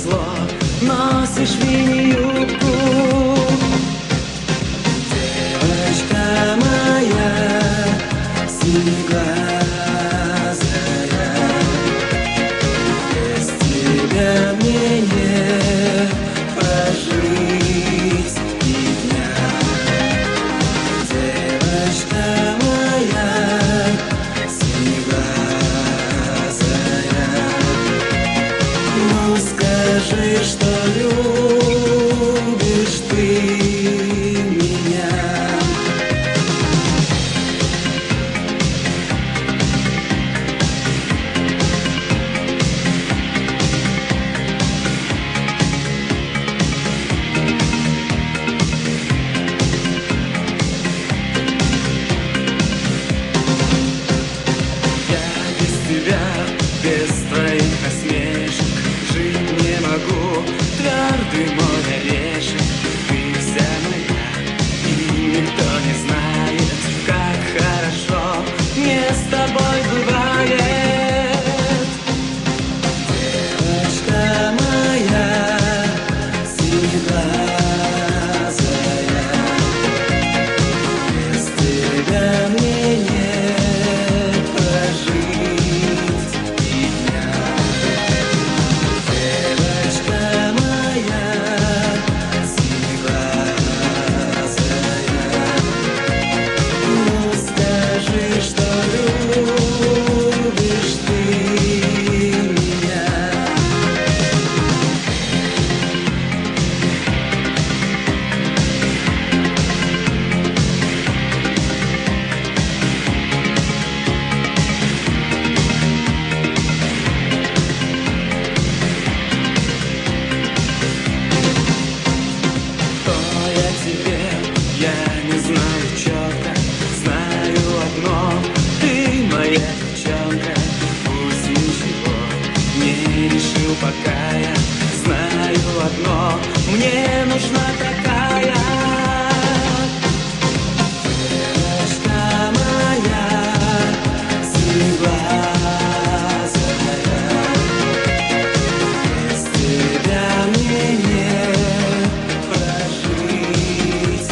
назло носишь мини-юбку. Девочка моя синеглазая, без тебя мне не прожить и дня. Девочка моя синеглазая, ну скажи, что любишь ты меня. Без твоих насмешек жить не могу, твердый мой орешек. Ты вся моя, и никто не знает, как хорошо мне с тобой бывает. Девочка моя синеглазая, без тебя мне не прожить. Я не знаю четко, знаю одно: ты моя девчонка. Пусть ничего не решил пока, я знаю одно: мне нужна такая. Девочка моя синеглазая, без тебя мне не прожить.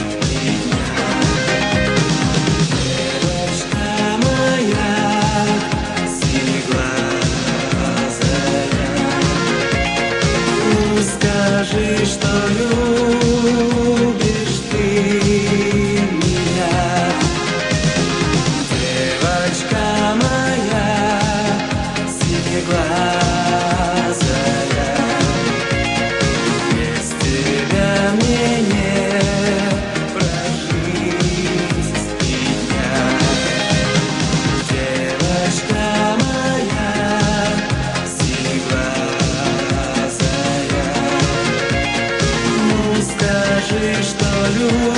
Скажи, что любишь ты меня. Девочка моя синеглазая, без тебя мне не прожить и дня. Девочка моя синеглазая, скажи, что любишь.